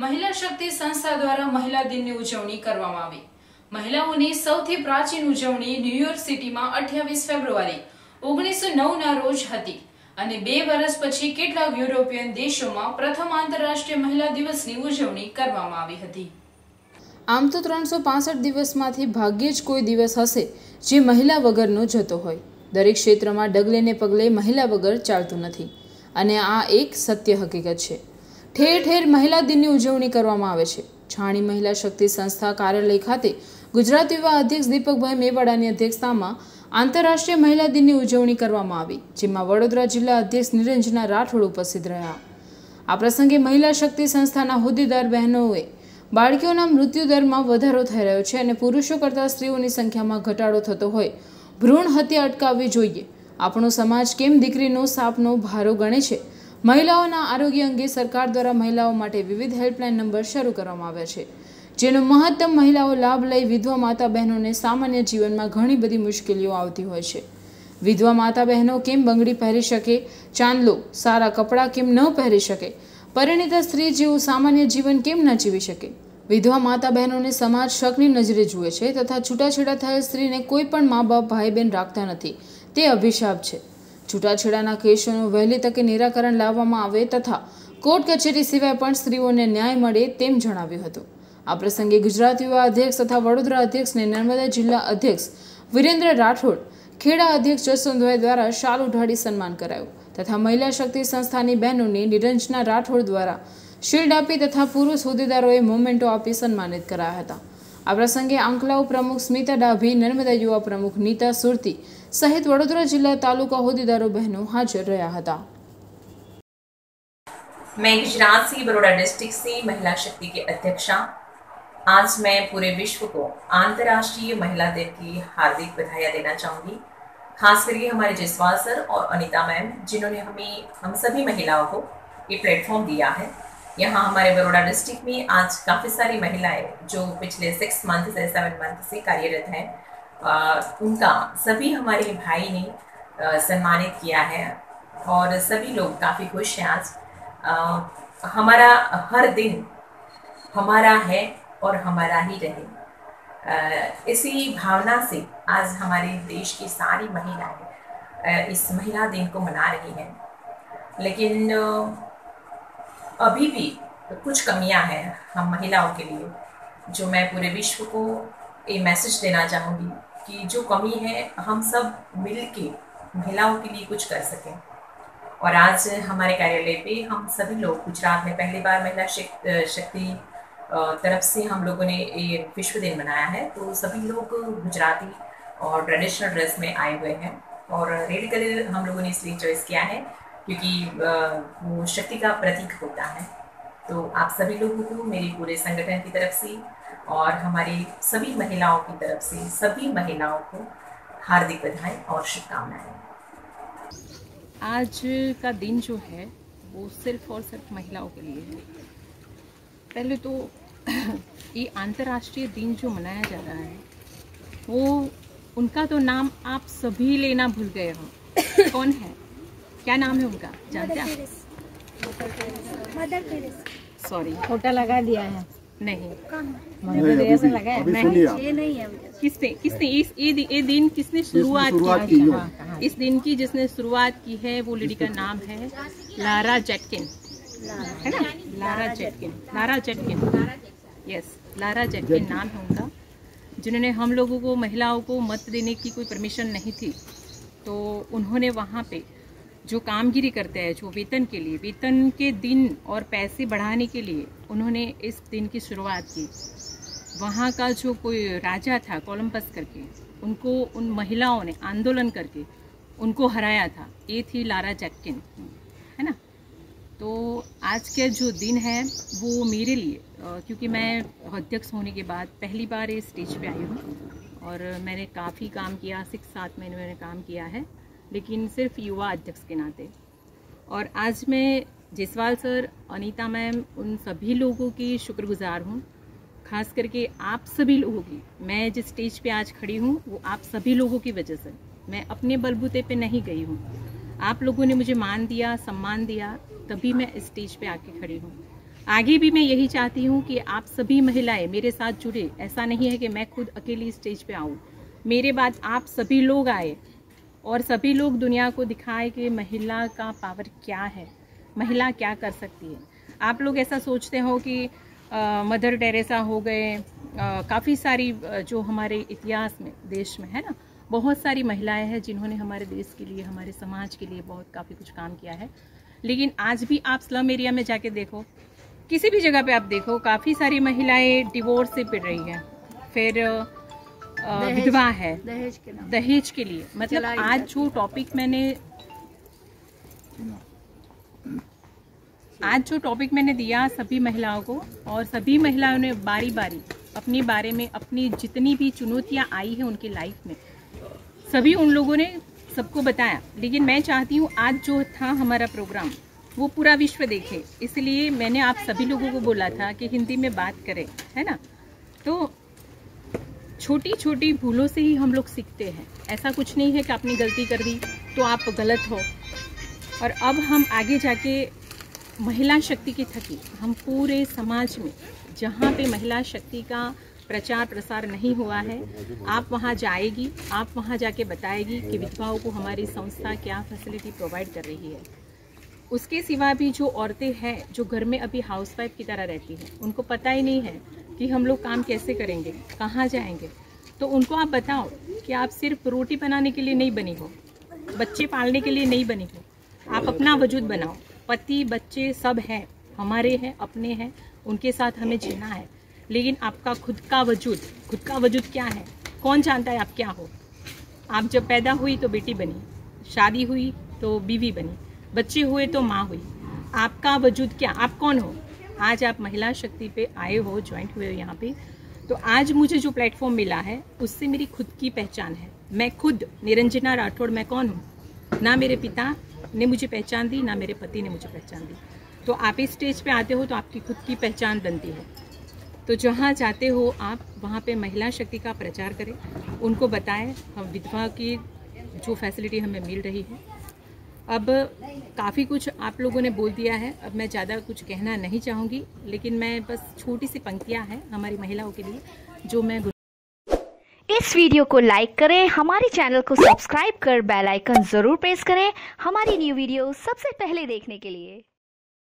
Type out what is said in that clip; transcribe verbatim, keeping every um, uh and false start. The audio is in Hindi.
મહિલા શક્તિ સંસ્થા દ્વારા મહિલા દિનની ઉજવણી કરવામાં આવી। મહિલાઓની સૌથી પ્રાચીન ઉજવણી ન્યુયોર્ક સિટીમાં અઠ્યાવીસ ફેબ્રુઆરી ઓગણીસો નવ ના રોજ હતી અને બે વર્ષ પછી કેટલાક યુરોપિયન દેશોમાં પ્રથમ આંતરરાષ્ટ્રીય મહિલા દિવસની ઉજવણી કરવામાં આવી હતી। આમ તો ત્રણસો પાસઠ દિવસમાંથી ભાગ્યે જ કોઈ દિવસ હશે જે મહિલા વગરનો જતો હોય। દરેક ક્ષેત્રમાં ડગલે ને પગલે મહિલા વગર ચાલતું નથી અને આ એક સત્ય હકીકત છે। ઠેર ઠેર મહિલા દિનની ઉજવણી કરવામાં આવે છે। છાણી મહિલા શક્તિ સંસ્થા કાર્યાલય ખાતે ગુજરાત યુવા અધ્યક્ષ દીપકભાઈ મેવાડાની અધ્યક્ષતામાં આંતરરાષ્ટ્રીય મહિલા દિનની ઉજવણી કરવામાં આવી, જેમાં વડોદરા જિલ્લા અધ્યક્ષ નિરંજના રાઠોડ ઉપસ્થિત રહ્યા। આ પ્રસંગે મહિલા શક્તિ સંસ્થાના હોદ્દેદાર બહેનોએ બાળકીઓના મૃત્યુ દરમાં વધારો થઈ રહ્યો છે અને પુરુષો કરતાં સ્ત્રીઓની સંખ્યામાં ઘટાડો થતો હોય ભ્રૂણ હત્યા અટકાવવી જોઈએ। આપણો સમાજ કેમ દીકરીનો સાપનો ભારો ગણે છે? મહિલાઓના આરોગ્ય અંગે સરકાર દ્વારા મહિલાઓ માટે વિવિધ હેલ્પલાઇન નંબર શરૂ કરવામાં આવ્યા છે, જેનો મહત્તમ મહિલાઓ લાભ લઈ વિધવા માતા બહેનોને સામાન્ય જીવનમાં ઘણી બધી મુશ્કેલીઓ આવતી હોય છે। વિધવા માતા બહેનો કેમ બંગડી પહેરી શકે, ચાંદલો સારા કપડાં કેમ ન પહેરી શકે, પરિણીતા સ્ત્રી જેવું સામાન્ય જીવન કેમ ન જીવી શકે? વિધવા માતા બહેનોને સમાજ શકની નજરે જુએ છે તથા છૂટાછેડા થયેલ સ્ત્રીને કોઈ પણ મા બાપ ભાઈ બહેન રાખતા નથી, તે અભિશાપ છે। છૂટાછેડાના કેસોનું વહેલી તકે નિરાકરણ લાવવામાં આવે તથા કોર્ટ કચેરી સિવાય પણ સ્ત્રીઓને ન્યાય મળે તેમ જણાવ્યું હતું। આ પ્રસંગે ગુજરાત યુવા અધ્યક્ષ તથા વડોદરા અધ્યક્ષને નર્મદા જિલ્લા અધ્યક્ષ વિરેન્દ્ર રાઠોડ, ખેડા અધ્યક્ષ જસવંતભાઈ દ્વારા શાલ ઉઢાડી સન્માન કરાયું તથા મહિલા શક્તિ સંસ્થાની બહેનોને નિરંજના રાઠોડ દ્વારા શિલ્ડ આપી તથા પુરુષ હોદ્દેદારોએ મોમેન્ટો આપી સન્માનિત કરાયા હતા। આ પ્રસંગે આંકલાવ પ્રમુખ સ્મિતા ડાભી, નર્મદા યુવા પ્રમુખ નીતા સુરતી सहित वडोदरा जिला तालुका होद्देदारों बहनों हाजिर रहा था। मैं गुजरात से बड़ौदा डिस्ट्रिक्ट से महिला शक्ति के अध्यक्षा। आज मैं पूरे विश्व को अंतर्राष्ट्रीय महिला दिन की हार्दिक बधाई देना चाहूँगी, खास करके हमारे जसवाल सर और अनीता मैम, जिन्होंने हमें हम सभी महिलाओं को ये प्लेटफॉर्म दिया है। यहाँ हमारे बड़ौदा डिस्ट्रिक्ट में आज काफ़ी सारी महिलाएं जो पिछले सिक्स मंथ से सेवन मंथ से कार्यरत हैं, Uh, उनका सभी हमारे भाई ने uh, सम्मानित किया है और सभी लोग काफ़ी खुश हैं। आज uh, हमारा हर दिन हमारा है और हमारा ही रहे, uh, इसी भावना से आज हमारे देश की सारी महिलाएं uh, इस महिला दिन को मना रही हैं। लेकिन uh, अभी भी कुछ कमियां हैं हम महिलाओं के लिए, जो मैं पूरे विश्व को ये मैसेज देना चाहूँगी कि जो कमी है हम सब मिल के महिलाओं के लिए कुछ कर सकें। और आज हमारे कार्यालय पे हम सभी लोग गुजरात में पहली बार महिला शक्ति तरफ से हम लोगों ने ये विश्व दिन मनाया है, तो सभी लोग गुजराती और ट्रेडिशनल ड्रेस में आए हुए हैं और रेड कलर हम लोगों ने इसलिए चॉइस किया है क्योंकि वो शक्ति का प्रतीक होता है। तो आप सभी लोगों को मेरी पूरे संगठन की तरफ से और हमारी सभी महिलाओं की तरफ से सभी महिलाओं को हार्दिक बधाई और शुभकामनाएं। आज का दिन जो है वो सिर्फ और सिर्फ महिलाओं के लिए है। पहले तो ये अंतर्राष्ट्रीय दिन जो मनाया जा रहा है वो उनका तो नाम आप सभी लेना भूल गए हो। कौन है, क्या नाम है उनका, जानते हैं? Mother Teresa. सॉरी, खोटा लगा दिया है। नहीं, मदर टेरेसा लगाया नहीं, ये नहीं है। किसने किसने इस ये, ये दिन किसने शुरुआत की है? इस दिन की जिसने शुरुआत की है वो लेडी का नाम है लारा जेटकिन, है ना? Lara Zetkin, Lara Zetkin, yes, Lara Zetkin नाम है उनका, जिन्होंने हम लोगों को महिलाओं को मत देने की कोई परमिशन नहीं थी, तो उन्होंने वहाँ पे जो कामगिरी करते हैं, जो वेतन के लिए, वेतन के दिन और पैसे बढ़ाने के लिए उन्होंने इस दिन की शुरुआत की। वहाँ का जो कोई राजा था कोलंबस करके, उनको उन महिलाओं ने आंदोलन करके उनको हराया था। ये थी लारा जेटकिन, है ना? तो आज के जो दिन है वो मेरे लिए, क्योंकि मैं अध्यक्ष होने के बाद पहली बार इस स्टेज पे आई हूँ और मैंने काफ़ी काम किया, सिक्स सात महीने मैंने काम किया है, लेकिन सिर्फ युवा अध्यक्ष के नाते। और आज मैं जसवाल सर, अनीता मैम, उन सभी लोगों की शुक्रगुजार हूँ, खास करके आप सभी लोगों की। मैं जिस स्टेज पे आज खड़ी हूँ वो आप सभी लोगों की वजह से, मैं अपने बलबूते पे नहीं गई हूँ। आप लोगों ने मुझे मान दिया, सम्मान दिया, तभी मैं इस स्टेज पे आके खड़ी हूँ। आगे भी मैं यही चाहती हूँ कि आप सभी महिलाएं मेरे साथ जुड़े। ऐसा नहीं है कि मैं खुद अकेली स्टेज पे आऊँ, मेरे बाद आप सभी लोग आए और सभी लोग दुनिया को दिखाए कि महिला का पावर क्या है, महिला क्या कर सकती है। आप लोग ऐसा सोचते हो कि आ, मदर टेरेसा हो गए, काफ़ी सारी जो हमारे इतिहास में देश में है ना, बहुत सारी महिलाएं हैं जिन्होंने हमारे देश के लिए, हमारे समाज के लिए बहुत काफ़ी कुछ काम किया है। लेकिन आज भी आप स्लम एरिया में जाके देखो, किसी भी जगह पे आप देखो, काफ़ी सारी महिलाएं डिवोर्स से पिट रही हैं, फिर विधवा है दहेज के नाम दहेज के लिए। मतलब आज जो टॉपिक मैंने आज जो टॉपिक मैंने दिया सभी महिलाओं को, और सभी महिलाओं ने बारी बारी अपने बारे में, अपनी जितनी भी चुनौतियां आई हैं उनकी लाइफ में, सभी उन लोगों ने सबको बताया। लेकिन मैं चाहती हूँ आज जो था हमारा प्रोग्राम वो पूरा विश्व देखे, इसलिए मैंने आप सभी लोगों को बोला था कि हिंदी में बात करें, है ना। तो छोटी छोटी भूलों से ही हम लोग सीखते हैं। ऐसा कुछ नहीं है कि आपने गलती कर दी तो आप गलत हो। और अब हम आगे जाके महिला शक्ति की थकी, हम पूरे समाज में जहाँ पे महिला शक्ति का प्रचार प्रसार नहीं हुआ है, आप वहाँ जाएगी, आप वहाँ जाके बताएगी कि विधवाओं को हमारी संस्था क्या फैसिलिटी प्रोवाइड कर रही है। उसके सिवा भी जो औरतें हैं जो घर में अभी हाउसवाइफ की तरह रहती हैं, उनको पता ही नहीं है कि हम लोग काम कैसे करेंगे, कहाँ जाएंगे, तो उनको आप बताओ कि आप सिर्फ रोटी बनाने के लिए नहीं बनी हो, बच्चे पालने के लिए नहीं बनी हो, आप अपना वजूद बनाओ। पति बच्चे सब हैं, हमारे हैं, अपने हैं, उनके साथ हमें जीना है। लेकिन आपका खुद का वजूद, खुद का वजूद क्या है, कौन जानता है आप क्या हो। आप जब पैदा हुई तो बेटी बनी, शादी हुई तो बीवी बनी, बच्चे हुए तो माँ हुई। आपका वजूद क्या, आप कौन हो। आज आप महिला शक्ति पे आए हो, ज्वाइंट हुए हो यहाँ पे, तो आज मुझे जो प्लेटफॉर्म मिला है उससे मेरी खुद की पहचान है। मैं खुद निरंजना राठौड़, मैं कौन हूँ, ना मेरे पिता ने मुझे पहचान दी, ना मेरे पति ने मुझे पहचान दी। तो आप इस स्टेज पे आते हो तो आपकी खुद की पहचान बनती है। तो जहाँ जाते हो आप वहाँ पे महिला शक्ति का प्रचार करें, उनको बताएं हम विधवा की जो फैसिलिटी हमें मिल रही है। अब काफ़ी कुछ आप लोगों ने बोल दिया है, अब मैं ज़्यादा कुछ कहना नहीं चाहूँगी, लेकिन मैं बस छोटी सी पंक्तियाँ हैं हमारी महिलाओं के लिए जो मैं। इस वीडियो को लाइक करें, हमारे चैनल को सब्सक्राइब कर बेल आइकन ज़रूर प्रेस करें हमारी न्यू वीडियो सबसे पहले देखने के लिए।